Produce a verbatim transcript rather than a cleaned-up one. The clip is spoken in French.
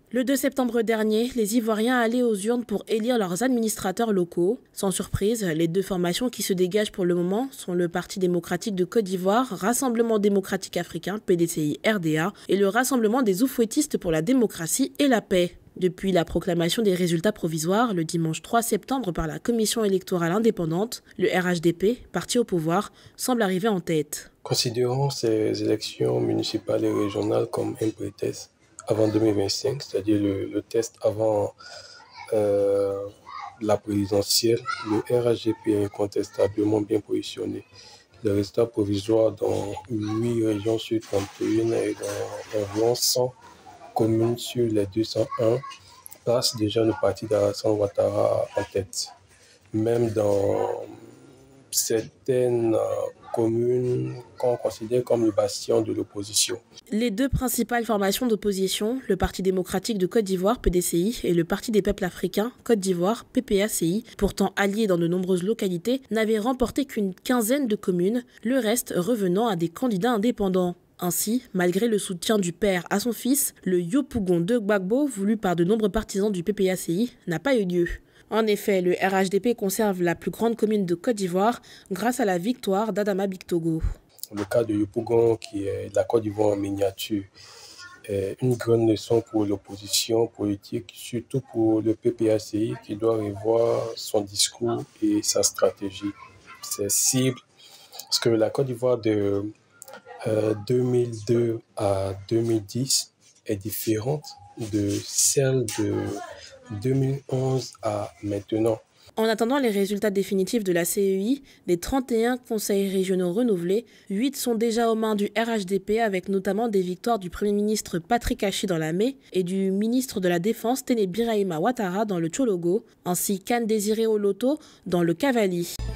Le deux septembre dernier, les Ivoiriens allaient aux urnes pour élire leurs administrateurs locaux. Sans surprise, les deux formations qui se dégagent pour le moment sont le Parti démocratique de Côte d'Ivoire, Rassemblement démocratique africain, P D C I R D A, et le Rassemblement des oufouettistes pour la démocratie et la paix. Depuis la proclamation des résultats provisoires le dimanche trois septembre par la Commission électorale indépendante, le R H D P, parti au pouvoir, semble arriver en tête. Considérons ces élections municipales et régionales comme un prétexte avant deux mille vingt-cinq, c'est-à-dire le, le test avant euh, la présidentielle, le R H D P est incontestablement bien positionné. Les résultats provisoires dans huit régions sur trente et un et dans environ cent communes sur les deux cent un placent déjà le parti d'Alassane Ouattara en tête. Même dans certaines communes qu'on considère comme le bastion de l'opposition. Les deux principales formations d'opposition, le Parti démocratique de Côte d'Ivoire, P D C I, et le Parti des peuples africains, Côte d'Ivoire, P P A C I, pourtant alliés dans de nombreuses localités, n'avaient remporté qu'une quinzaine de communes, le reste revenant à des candidats indépendants. Ainsi, malgré le soutien du père à son fils, le Yopougon de Gbagbo, voulu par de nombreux partisans du P P A C I, n'a pas eu lieu. En effet, le R H D P conserve la plus grande commune de Côte d'Ivoire grâce à la victoire d'Adama Bictogo. Le cas de Yopougon, qui est la Côte d'Ivoire en miniature, est une grande leçon pour l'opposition politique, surtout pour le P P A C I qui doit revoir son discours et sa stratégie, ses cibles. Parce que la Côte d'Ivoire de euh, deux mille deux à deux mille dix est différente de celle de deux mille onze à maintenant. En attendant les résultats définitifs de la C E I, des trente et un conseils régionaux renouvelés, huit sont déjà aux mains du R H D P avec notamment des victoires du Premier ministre Patrick Achi dans la Mé et du ministre de la Défense Téné Birahima Ouattara dans le Tchologo, ainsi qu'Anne Désiré Oloto dans le Cavali.